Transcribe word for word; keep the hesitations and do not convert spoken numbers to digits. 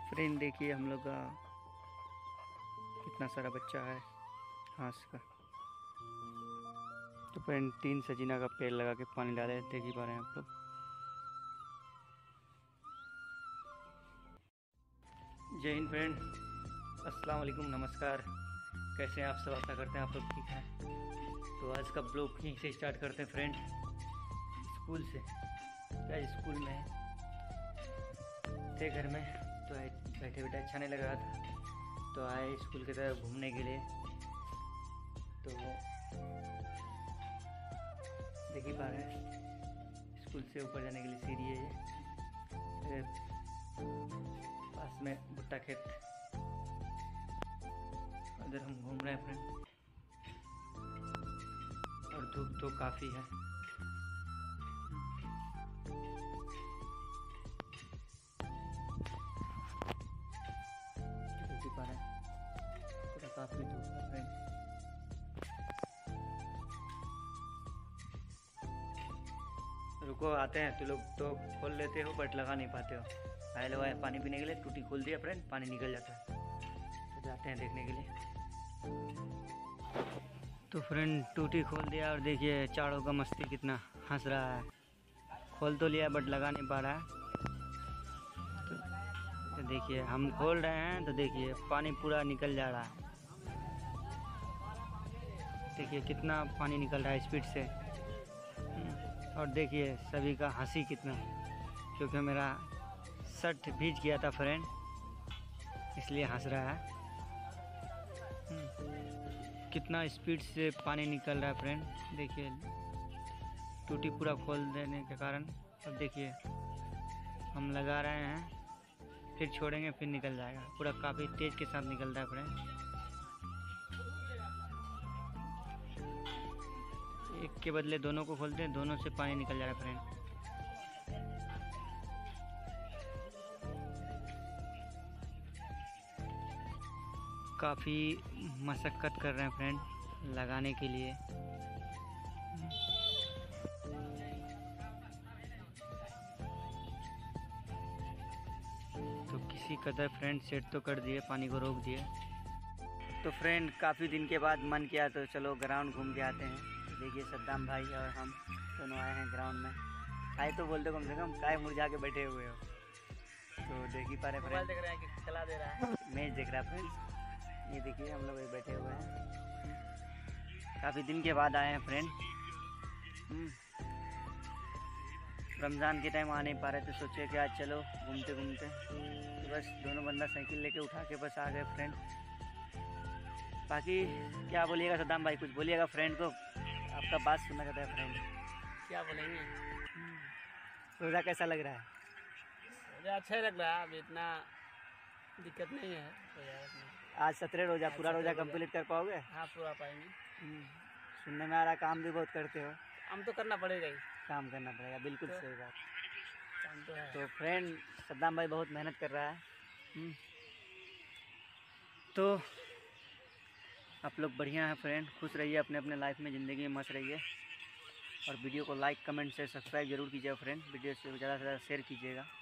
Friend देखिए हम लोग का कितना सारा बच्चा है घास का। तो फ्रेंड तीन सजीना का पेड़ लगा के पानी डाले, देख ही पा रहे हैं आप लोग। जय हिंद फ्रेंड, अस्सलाम वालेकुम, नमस्कार। कैसे हैं आप सब? आशा करते हैं आप लोग ठीक हैं। तो आज का ब्लॉग यहीं से स्टार्ट करते हैं फ्रेंड। स्कूल से क्या, स्कूल में थे घर में तो बैठे बैठे अच्छा नहीं लग रहा था, तो आए स्कूल की तरफ घूमने के लिए। तो देख ही पा रहे हैं स्कूल से ऊपर जाने के लिए सीढ़ी है ये, पास में भुट्टा खेत, उधर हम घूम रहे हैं फ्रेंड। और धूप तो काफ़ी है। देख ही पा रहे हैं पूरा काफ़ी धूप है फ्रेंड। रुको आते हैं, तो लोग तो खोल लेते हो बट लगा नहीं पाते हो। आए लोग आए पानी पीने के लिए, टूटी खोल दिया फ्रेंड, पानी निकल जाता है। तो जाते हैं देखने के लिए। तो फ्रेंड टूटी खोल दिया और देखिए चारों का मस्ती कितना हंस रहा है। खोल तो लिया बट लगा नहीं पा रहा है। तो, तो देखिए हम खोल रहे हैं तो देखिए पानी पूरा निकल जा रहा है। देखिए कितना पानी निकल रहा है स्पीड से। और देखिए सभी का हंसी कितना, क्योंकि मेरा शर्ट भीज गया था फ्रेंड, इसलिए हंस रहा है। कितना स्पीड से पानी निकल रहा है फ्रेंड। देखिए टूटी पूरा खोल देने के कारण अब देखिए हम लगा रहे हैं, फिर छोड़ेंगे, फिर निकल जाएगा। पूरा काफ़ी तेज़ के साथ निकल रहा है फ्रेंड। एक के बदले दोनों को खोलते हैं, दोनों से पानी निकल जा रहा है फ्रेंड। काफ़ी मशक्क़त कर रहे हैं फ्रेंड लगाने के लिए। तो किसी कदर फ्रेंड सेट तो कर दिए, पानी को रोक दिए। तो फ्रेंड काफ़ी दिन के बाद मन किया तो चलो ग्राउंड घूम के आते हैं। देखिए सद्दाम भाई और हम दोनों आए हैं ग्राउंड में। आए तो बोलते कम से कम, काय मुरझा के बैठे हुए हो। तो देख ही पा रहे फ्रेंड, देख रहे हैं कि चला दे रहा है, मैच देख रहा है फ्रेंड। ये देखिए हम लोग बैठे हुए हैं, काफ़ी दिन के बाद आए हैं फ्रेंड। रमज़ान के टाइम आ नहीं पा रहे तो सोचे कि आज चलो घूमते घूमते। तो बस दोनों बंदा साइकिल लेके उठा के बस आ गए फ्रेंड। बाकी क्या बोलिएगा सद्दाम भाई, कुछ बोलिएगा फ्रेंड को, आपका बात सुनना चाहता है फ्रेंड। क्या बोलेंगे? रोज़ा कैसा लग रहा है? रोज़ा अच्छा ही लग रहा है, अभी इतना दिक्कत नहीं है रोज़ा। आज सत्रह रोज़ा, पूरा रोज़ा कंप्लीट कर पाओगे? हाँ पूरा पाएंगे। सुनने में आ रहा काम भी बहुत करते हो। काम तो करना पड़ेगा ही, काम करना पड़ेगा, बिल्कुल तो, सही बात। काम तो है। तो फ्रेंड सद्दाम भाई बहुत मेहनत कर रहा है। तो आप लोग बढ़िया हैं फ्रेंड, खुश रहिए अपने अपने लाइफ में, ज़िंदगी में मस्त रहिए। और वीडियो को लाइक कमेंट से सब्सक्राइब जरूर कीजिएगा फ्रेंड। वीडियो से ज़्यादा से ज़्यादा शेयर कीजिएगा।